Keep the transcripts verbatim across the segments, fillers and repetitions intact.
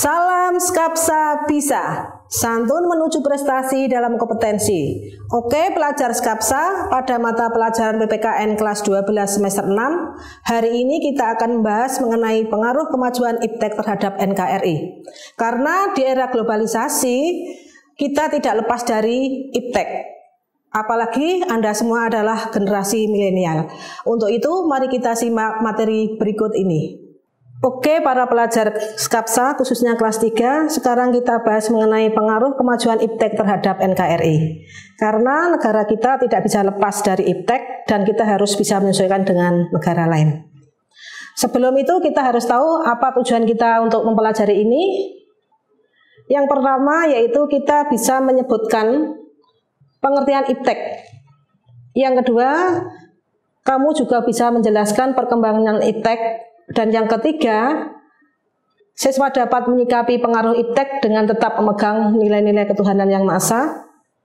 Salam Skapsa Bisa, santun menuju prestasi dalam kompetensi. Oke pelajar Skapsa, pada mata pelajaran P P K N kelas dua belas semester enam, hari ini kita akan membahas mengenai pengaruh kemajuan iptek terhadap N K R I. Karena di era globalisasi, kita tidak lepas dari iptek. Apalagi Anda semua adalah generasi milenial. Untuk itu, mari kita simak materi berikut ini. Oke para pelajar Skapsa khususnya kelas tiga, sekarang kita bahas mengenai pengaruh kemajuan iptek terhadap N K R I. Karena negara kita tidak bisa lepas dari iptek dan kita harus bisa menyesuaikan dengan negara lain. Sebelum itu kita harus tahu apa tujuan kita untuk mempelajari ini. Yang pertama yaitu kita bisa menyebutkan pengertian iptek. Yang kedua, kamu juga bisa menjelaskan perkembangan iptek. Dan yang ketiga, siswa dapat menyikapi pengaruh iptek dengan tetap memegang nilai-nilai ketuhanan yang Maha Esa.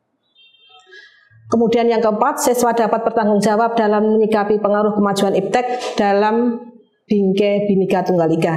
Kemudian yang keempat, siswa dapat bertanggung jawab dalam menyikapi pengaruh kemajuan iptek dalam Bhinneka Bhinneka Tunggal Ika.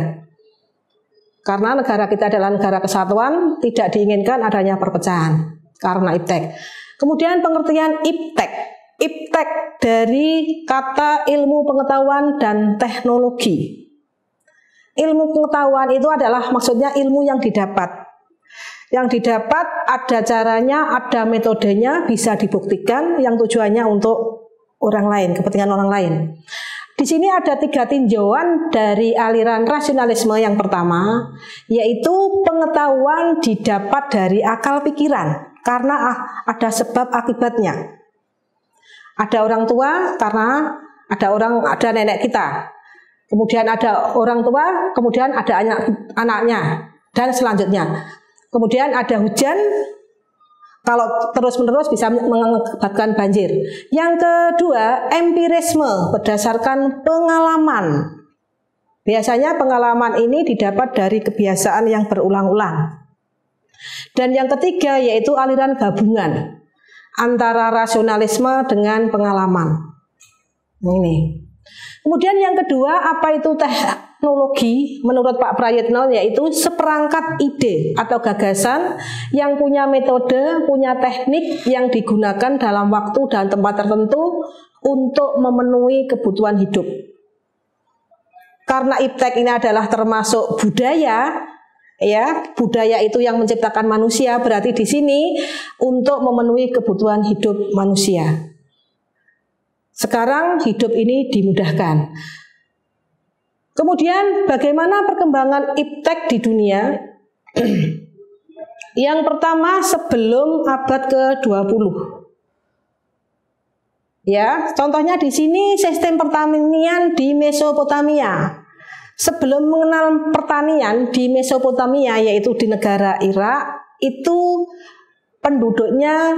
Karena negara kita adalah negara kesatuan, tidak diinginkan adanya perpecahan karena iptek. Kemudian pengertian iptek. Iptek dari kata ilmu pengetahuan dan teknologi. Ilmu pengetahuan itu adalah maksudnya ilmu yang didapat. Yang didapat ada caranya, ada metodenya, bisa dibuktikan, yang tujuannya untuk orang lain, kepentingan orang lain. Di sini ada tiga tinjauan dari aliran rasionalisme. Yang pertama, yaitu pengetahuan didapat dari akal pikiran, karena ada sebab akibatnya. Ada orang tua karena ada orang ada nenek kita. Kemudian ada orang tua, kemudian ada anak anaknya dan selanjutnya. Kemudian ada hujan, kalau terus-menerus bisa mengakibatkan banjir. Yang kedua, empirisme berdasarkan pengalaman. Biasanya pengalaman ini didapat dari kebiasaan yang berulang-ulang. Dan yang ketiga yaitu aliran gabungan antara rasionalisme dengan pengalaman. Ini. Kemudian yang kedua, apa itu teknologi? Menurut Pak Prayitno yaitu seperangkat ide atau gagasan yang punya metode, punya teknik yang digunakan dalam waktu dan tempat tertentu untuk memenuhi kebutuhan hidup. Karena iptek ini adalah termasuk budaya, ya, budaya itu yang menciptakan manusia, berarti di sini untuk memenuhi kebutuhan hidup manusia. Sekarang hidup ini dimudahkan. Kemudian bagaimana perkembangan iptek di dunia? Yang pertama sebelum abad ke dua puluh. Ya, contohnya di sini sistem pertanian di Mesopotamia. Sebelum mengenal pertanian di Mesopotamia, yaitu di negara Irak, itu penduduknya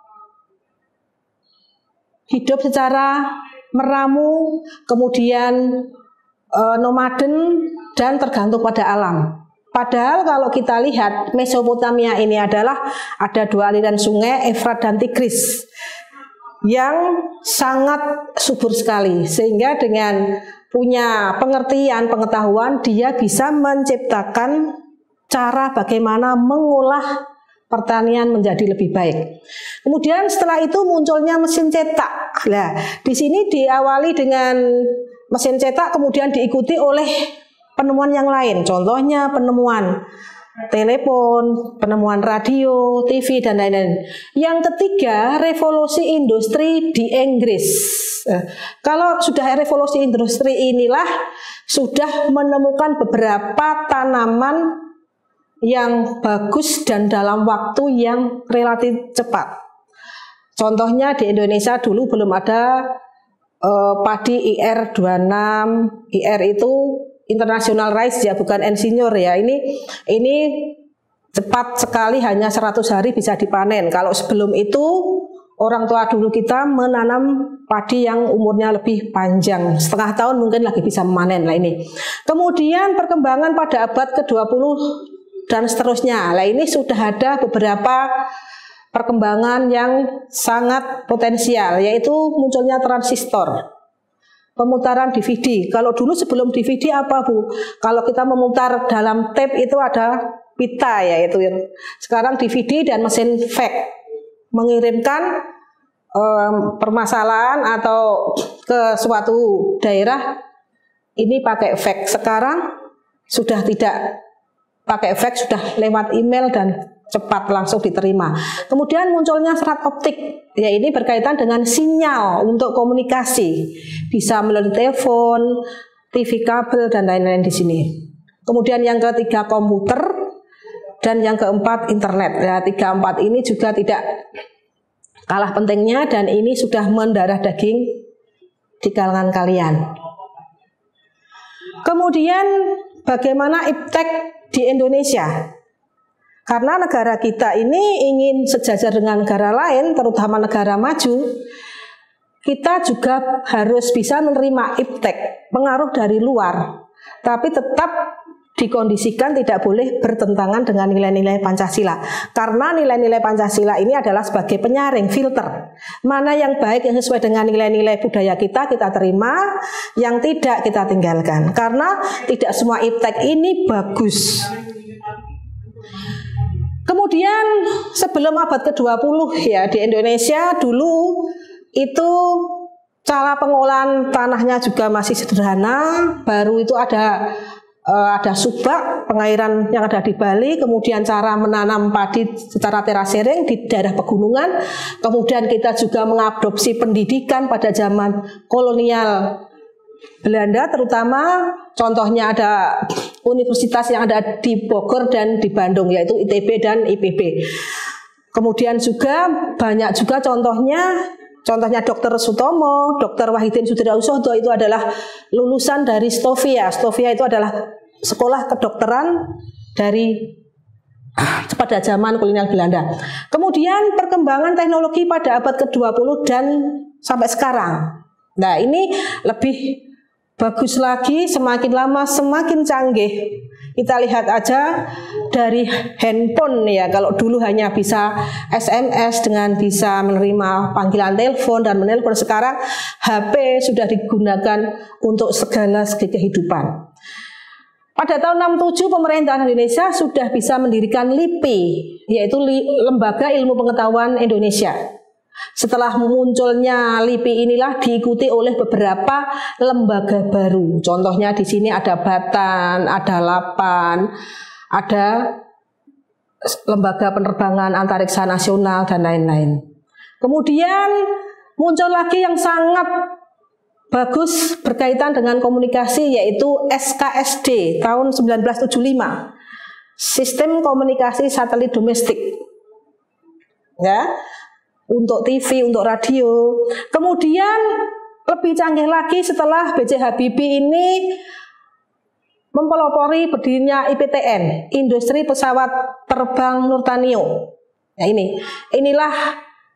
hidup secara meramu, kemudian e, nomaden dan tergantung pada alam. Padahal kalau kita lihat Mesopotamia ini adalah ada dua aliran sungai, Efrat dan Tigris, yang sangat subur sekali, sehingga dengan punya pengertian, pengetahuan, dia bisa menciptakan cara bagaimana mengolah pertanian menjadi lebih baik. Kemudian setelah itu munculnya mesin cetak. Nah, di sini diawali dengan mesin cetak, kemudian diikuti oleh penemuan yang lain. Contohnya penemuan telepon, penemuan radio, T V, dan lain-lain. Yang ketiga, revolusi industri di Inggris. Nah, kalau sudah revolusi industri inilah sudah menemukan beberapa tanaman yang bagus dan dalam waktu yang relatif cepat. Contohnya di Indonesia dulu belum ada eh, padi I R dua puluh enam, I R itu International Rice ya, bukan insinyur ya. Ini ini cepat sekali, hanya seratus hari bisa dipanen. Kalau sebelum itu orang tua dulu kita menanam padi yang umurnya lebih panjang, setengah tahun mungkin lagi bisa memanen lah ini. Kemudian perkembangan pada abad ke dua puluh dan seterusnya. Lah ini sudah ada beberapa perkembangan yang sangat potensial, yaitu munculnya transistor. pemutaran D V D. Kalau dulu sebelum D V D apa Bu? Kalau kita memutar dalam tape itu ada pita ya itu. Sekarang D V D dan mesin fax mengirimkan um, permasalahan atau ke suatu daerah ini pakai fax. Sekarang sudah tidak pakai fax, sudah lewat email dan cepat langsung diterima. Kemudian munculnya serat optik, ya ini berkaitan dengan sinyal untuk komunikasi, bisa melalui telepon, T V kabel dan lain-lain di sini. Kemudian yang ketiga komputer dan yang keempat internet. Ya tiga empat ini juga tidak kalah pentingnya dan ini sudah mendarah daging di kalangan kalian. Kemudian bagaimana iptek di Indonesia? Karena negara kita ini ingin sejajar dengan negara lain, terutama negara maju, kita juga harus bisa menerima iptek, pengaruh dari luar, tapi tetap dikondisikan tidak boleh bertentangan dengan nilai-nilai Pancasila. Karena nilai-nilai Pancasila ini adalah sebagai penyaring, filter. Mana yang baik, yang sesuai dengan nilai-nilai budaya kita, kita terima, yang tidak kita tinggalkan. Karena tidak semua iptek ini bagus. Kemudian sebelum abad ke dua puluh ya di Indonesia dulu itu cara pengolahan tanahnya juga masih sederhana. Baru itu ada uh, ada subak pengairan yang ada di Bali. Kemudian cara menanam padi secara terasering di daerah pegunungan. Kemudian kita juga mengadopsi pendidikan pada zaman kolonial Belanda, terutama contohnya ada universitas yang ada di Bogor dan di Bandung, yaitu I T B dan I P B. Kemudian juga banyak juga contohnya, contohnya Dokter Sutomo, Dokter Wahidin Sudirawusodo itu adalah lulusan dari Stovia. Stovia itu adalah sekolah kedokteran dari pada zaman kolonial Belanda. Kemudian perkembangan teknologi pada abad ke dua puluh dan sampai sekarang. Nah ini lebih bagus lagi, semakin lama semakin canggih. Kita lihat aja dari handphone ya, kalau dulu hanya bisa S M S dengan bisa menerima panggilan telepon dan menelpon, sekarang H P sudah digunakan untuk segala segi kehidupan. Pada tahun enam puluh tujuh pemerintahan Indonesia sudah bisa mendirikan L I P I, yaitu Lembaga Ilmu Pengetahuan Indonesia. Setelah munculnya L I P I inilah diikuti oleh beberapa lembaga baru. Contohnya di sini ada Batan, ada Lapan, ada Lembaga Penerbangan Antariksa Nasional dan lain-lain. Kemudian muncul lagi yang sangat bagus berkaitan dengan komunikasi, yaitu S K S D tahun seribu sembilan ratus tujuh puluh lima, Sistem Komunikasi Satelit Domestik. Ya. Untuk T V, untuk radio. Kemudian lebih canggih lagi setelah B J Habibie ini mempelopori berdirinya I P T N, Industri Pesawat Terbang Nurtanio. Nah ini, inilah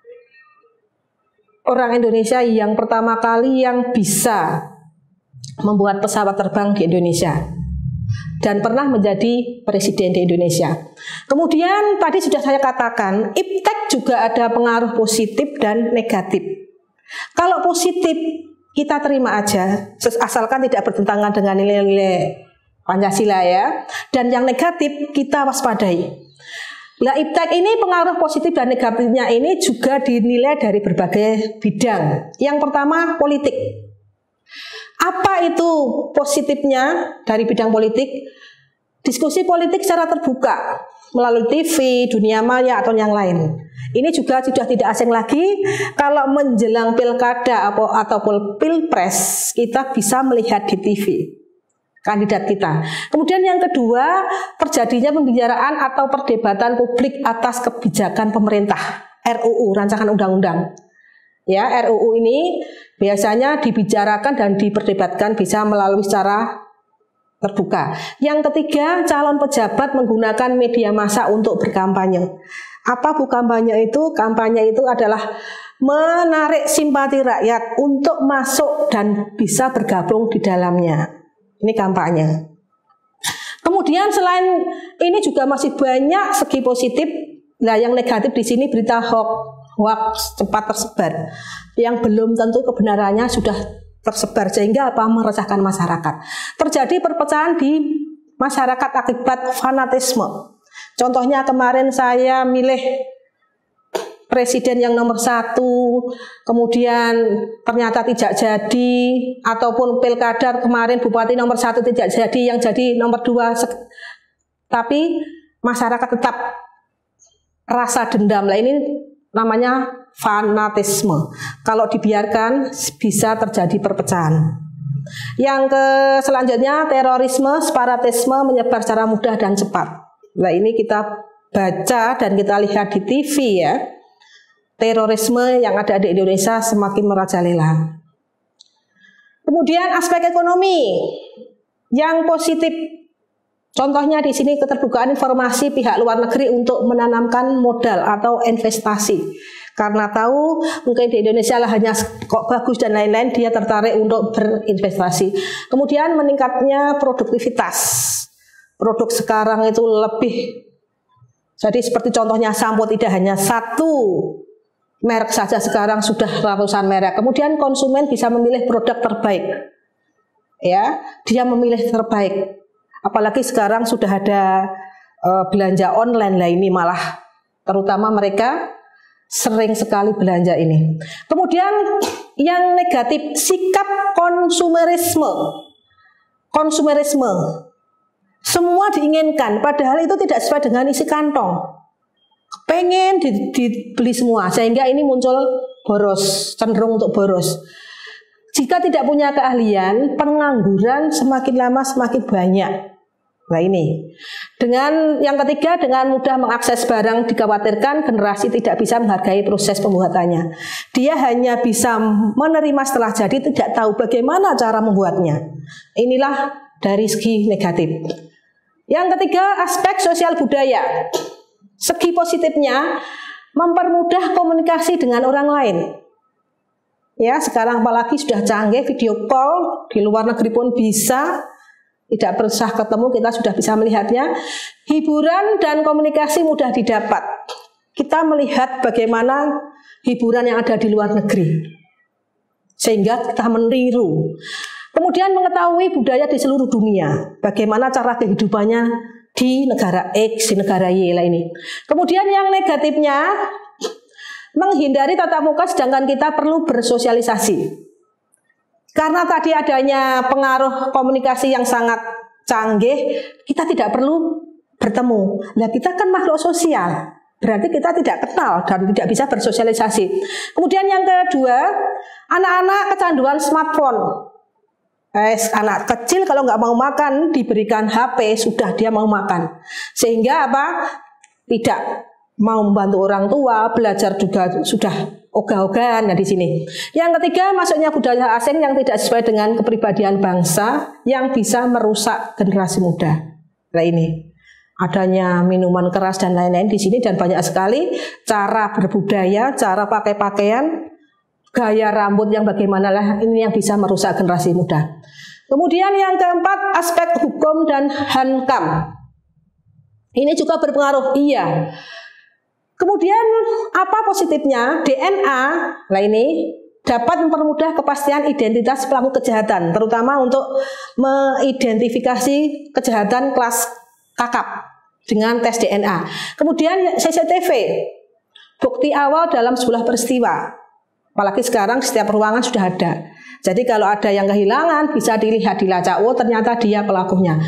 orang Indonesia yang pertama kali yang bisa membuat pesawat terbang di Indonesia dan pernah menjadi presiden di Indonesia. Kemudian tadi sudah saya katakan, iptek juga ada pengaruh positif dan negatif. Kalau positif kita terima aja, asalkan tidak bertentangan dengan nilai-nilai Pancasila ya. Dan yang negatif kita waspadai. Nah, iptek ini pengaruh positif dan negatifnya ini juga dinilai dari berbagai bidang. Yang pertama politik. Apa itu positifnya dari bidang politik? Diskusi politik secara terbuka melalui T V, dunia maya atau yang lain. Ini juga sudah tidak asing lagi. Kalau menjelang pilkada ataupun pilpres, kita bisa melihat di T V kandidat kita. Kemudian yang kedua, terjadinya pembicaraan atau perdebatan publik atas kebijakan pemerintah, R U U, rancangan undang-undang. Ya, R U U ini biasanya dibicarakan dan diperdebatkan bisa melalui secara terbuka. Yang ketiga, calon pejabat menggunakan media massa untuk berkampanye. Apa bu kampanye itu? Kampanye itu adalah menarik simpati rakyat untuk masuk dan bisa bergabung di dalamnya. Ini kampanye. Kemudian selain ini juga masih banyak segi positif. Nah, yang negatif di sini berita hoax, hoax cepat tersebar yang belum tentu kebenarannya sudah tersebar sehingga apa? Meresahkan masyarakat. Terjadi perpecahan di masyarakat akibat fanatisme. Contohnya kemarin saya milih presiden yang nomor satu, kemudian ternyata tidak jadi, ataupun pilkada kemarin bupati nomor satu tidak jadi, yang jadi nomor dua. Tapi masyarakat tetap rasa dendam. Lah ini namanya fanatisme. Kalau dibiarkan bisa terjadi perpecahan. Yang ke selanjutnya terorisme, separatisme menyebar secara mudah dan cepat. Nah ini kita baca dan kita lihat di T V ya. Terorisme yang ada di Indonesia semakin merajalela. Kemudian aspek ekonomi yang positif. Contohnya di sini keterbukaan informasi pihak luar negeri untuk menanamkan modal atau investasi. Karena tahu mungkin di Indonesia lah hanya kok bagus dan lain-lain, dia tertarik untuk berinvestasi. Kemudian meningkatnya produktivitas. Produk sekarang itu lebih, jadi seperti contohnya sampo tidak hanya satu merek saja, sekarang sudah ratusan merek. Kemudian konsumen bisa memilih produk terbaik. Ya, dia memilih terbaik. Apalagi sekarang sudah ada e, belanja online lah ini malah, terutama mereka sering sekali belanja ini. Kemudian yang negatif, sikap konsumerisme. Konsumerisme. Semua diinginkan, padahal itu tidak sesuai dengan isi kantong. Pengen di, dibeli semua, sehingga ini muncul boros, cenderung untuk boros. Jika tidak punya keahlian, pengangguran semakin lama semakin banyak. Nah ini. Dengan yang ketiga, dengan mudah mengakses barang, dikhawatirkan generasi tidak bisa menghargai proses pembuatannya. Dia hanya bisa menerima setelah jadi, tidak tahu bagaimana cara membuatnya. Inilah dari segi negatif. Yang ketiga, aspek sosial budaya. Segi positifnya, mempermudah komunikasi dengan orang lain. Ya, sekarang apalagi sudah canggih, video call di luar negeri pun bisa, tidak berusaha ketemu, kita sudah bisa melihatnya. Hiburan dan komunikasi mudah didapat. Kita melihat bagaimana hiburan yang ada di luar negeri, sehingga kita meniru. Kemudian mengetahui budaya di seluruh dunia, bagaimana cara kehidupannya di negara X, di negara Y lah ini. Kemudian yang negatifnya, menghindari tatap muka sedangkan kita perlu bersosialisasi. Karena tadi adanya pengaruh komunikasi yang sangat canggih, kita tidak perlu bertemu. Nah kita kan makhluk sosial, berarti kita tidak kenal dan tidak bisa bersosialisasi. Kemudian yang kedua, anak-anak kecanduan smartphone. Eh, anak kecil kalau nggak mau makan diberikan H P sudah dia mau makan, sehingga apa? Tidak mau membantu orang tua, belajar juga sudah ogah-ogahan. Nah di sini. Yang ketiga, masuknya budaya asing yang tidak sesuai dengan kepribadian bangsa yang bisa merusak generasi muda. Nah ini adanya minuman keras dan lain-lain di sini, dan banyak sekali cara berbudaya, cara pakai pakaian, gaya rambut yang bagaimana lah, ini yang bisa merusak generasi muda. Kemudian yang keempat, aspek hukum dan hankam. Ini juga berpengaruh, iya. Kemudian apa positifnya? D N A, lah ini dapat mempermudah kepastian identitas pelaku kejahatan, terutama untuk mengidentifikasi kejahatan kelas kakap dengan tes D N A. Kemudian C C T V, bukti awal dalam sebuah peristiwa. Apalagi sekarang setiap ruangan sudah ada. Jadi kalau ada yang kehilangan bisa dilihat, dilacak, oh ternyata dia pelakunya.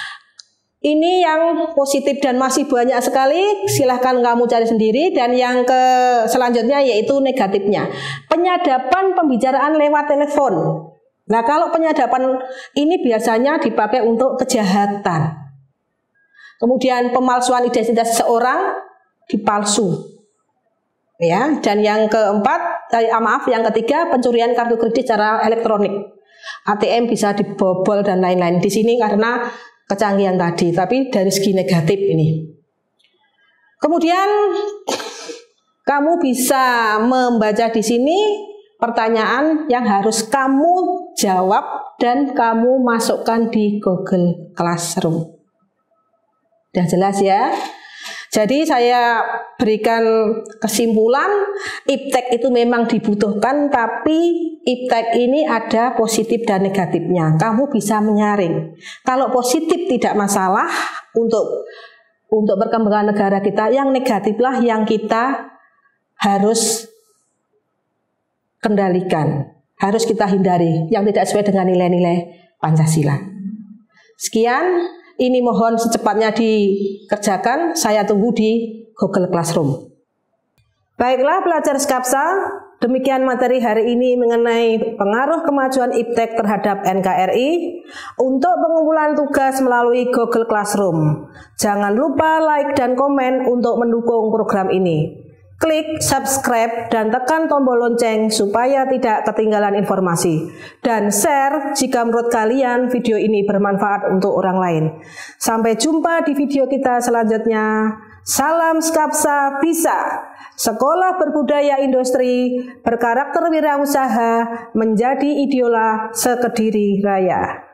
Ini yang positif dan masih banyak sekali, silahkan kamu cari sendiri. Dan yang ke selanjutnya yaitu negatifnya, penyadapan pembicaraan lewat telepon. Nah kalau penyadapan ini biasanya dipakai untuk kejahatan. Kemudian pemalsuan identitas seseorang dipalsu. Ya, dan yang keempat, eh, maaf, yang ketiga, pencurian kartu kredit secara elektronik. A T M bisa dibobol dan lain-lain. Di sini karena kecanggihan tadi, tapi dari segi negatif ini. Kemudian kamu bisa membaca di sini pertanyaan yang harus kamu jawab dan kamu masukkan di Google Classroom. Udah jelas ya? Jadi saya berikan kesimpulan, iptek itu memang dibutuhkan, tapi iptek ini ada positif dan negatifnya. Kamu bisa menyaring. Kalau positif tidak masalah untuk untuk perkembangan negara kita, yang negatiflah yang kita harus kendalikan, harus kita hindari, yang tidak sesuai dengan nilai-nilai Pancasila. Sekian. Ini mohon secepatnya dikerjakan, saya tunggu di Google Classroom. Baiklah pelajar Skapsa, demikian materi hari ini mengenai pengaruh kemajuan iptek terhadap N K R I. Untuk pengumpulan tugas melalui Google Classroom, jangan lupa like dan komen untuk mendukung program ini. Klik subscribe dan tekan tombol lonceng supaya tidak ketinggalan informasi. Dan share jika menurut kalian video ini bermanfaat untuk orang lain. Sampai jumpa di video kita selanjutnya. Salam Skapsa bisa. Sekolah berbudaya industri, berkarakter wirausaha, menjadi idola sekediri raya.